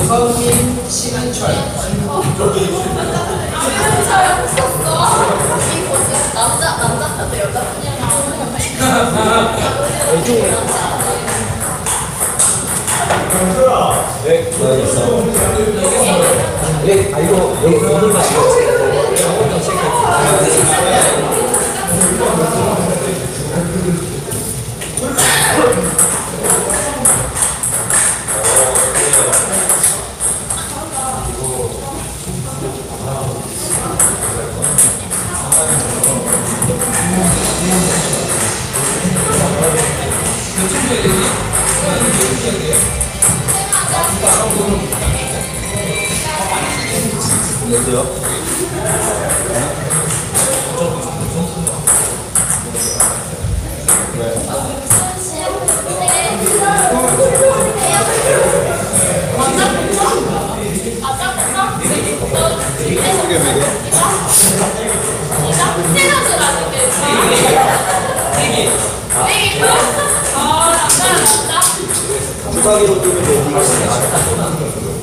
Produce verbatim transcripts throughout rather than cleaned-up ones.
서민 심한철. 남자 남자 같아 여자 네, 고생했어. 네, 아 이거 여기 오늘 마시고. 안녕하세요. 주사기로 뜨면 돼.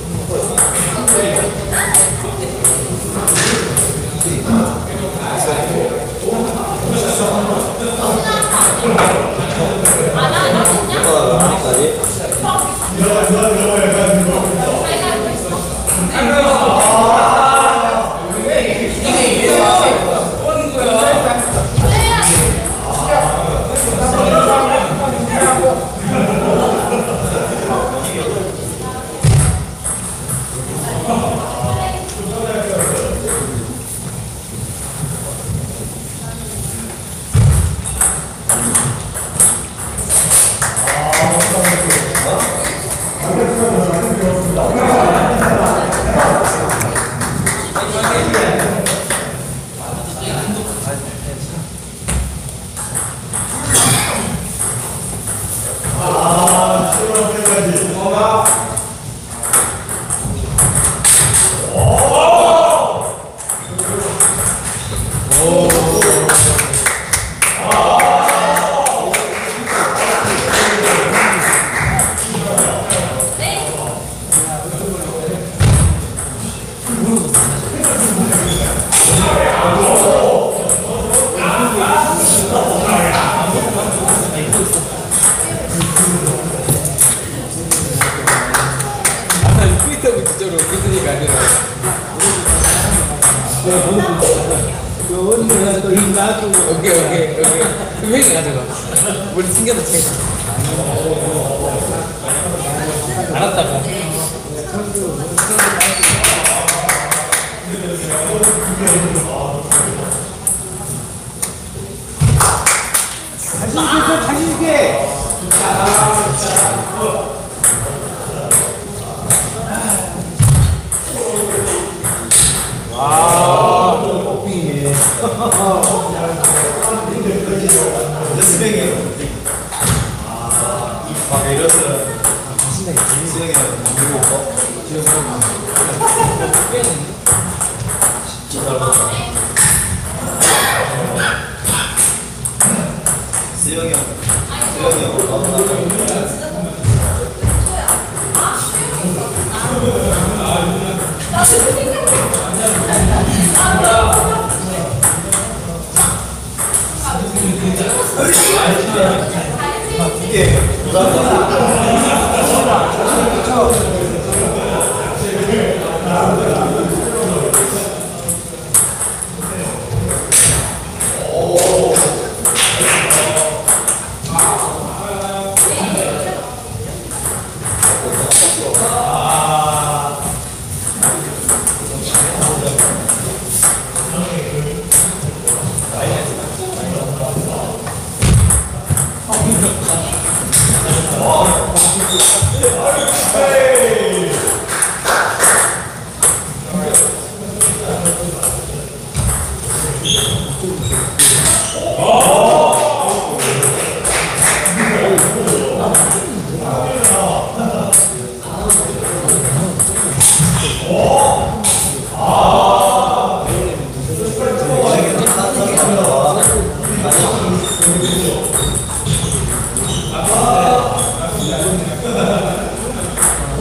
오케이 오케이 오케이. 그럼 형이 가져가. 우리 숨겨도 돼. 알았다고. 자신 있게 자신 있게. 와, 뽀삐네. 스뱅이에요. 아, 이랬어요. 스뱅이에요. 누구 오빠? 진짜 잘 봤다. 스영이 형. 스영이 형. 이게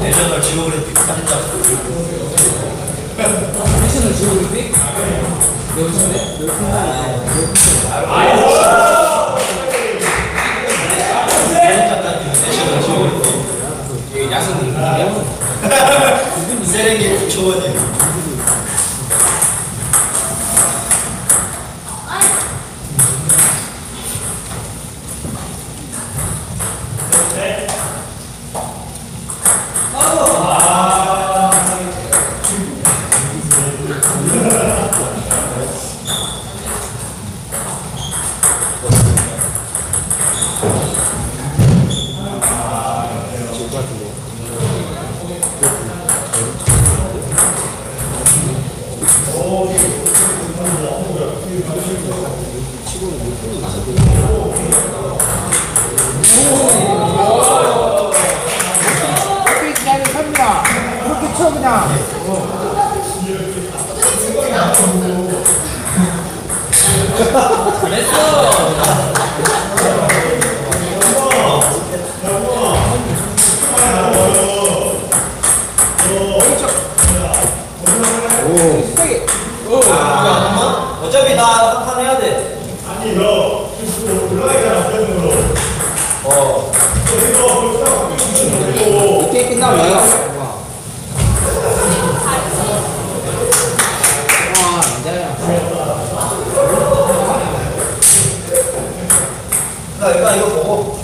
내셔널 지오그래픽 살짝 패션을 지오그래픽? 여기서네? 내셔널 지오그래픽 여기 야생님 세렝게티 초원이에요. 어차피 나 한 판 해야 돼. 아니 너 올라가잖아 편으로. 어. 이게 끝나면 와 진짜야 나 일단 이거 보고.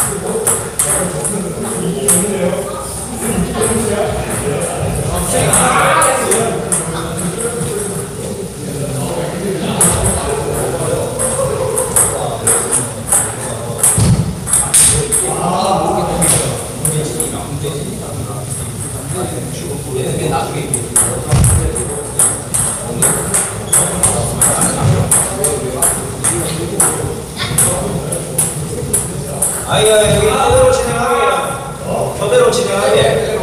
아이야 여기 저대로 진행하게. 저대로 진행하게.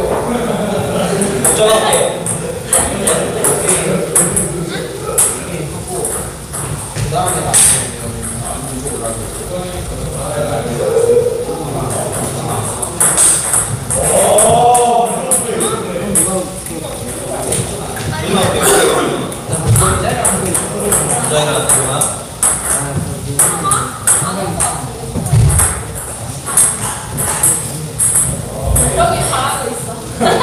걱정할게. 여기 잘하고 있어.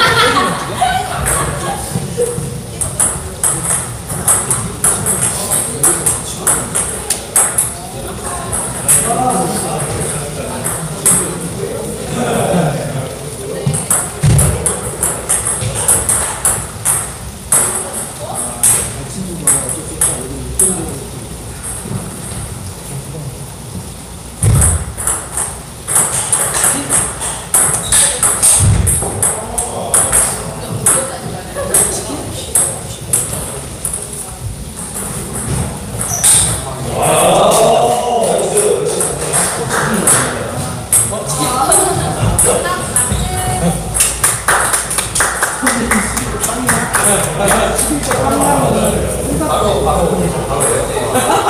바로 바로 바로 해야 돼.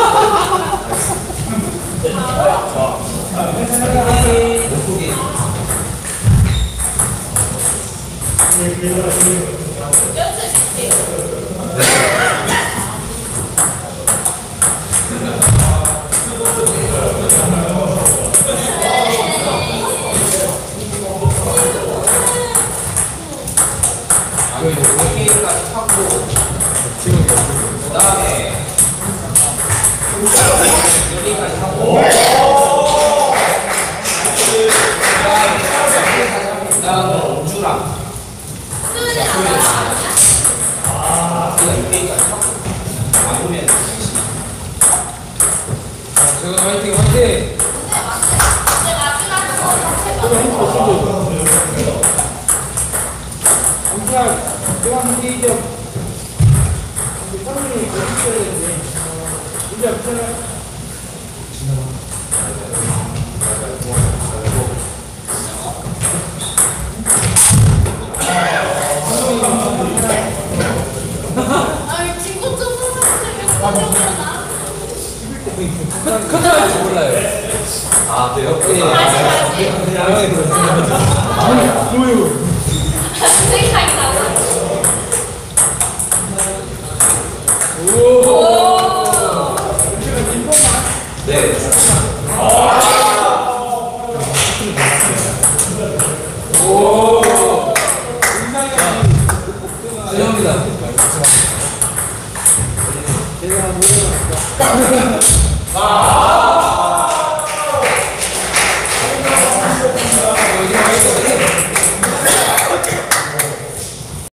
게임까지 하고 그 다음에 여기까지 하고 그 다음에 우주랑 제가 육 게임까지 하고 안 오면 제가 화이팅 화이팅 제가 한 개 이죠. 사람이 어떻게 해야 되는데 문제 없잖아요. 아니 친구 좀 사랑해. 컨트롤 할줄 몰라요. 아 돼요? 예. 다시 다시. 아니, 뭐요? 생각이 나고. 네. 죄송합니다. 아!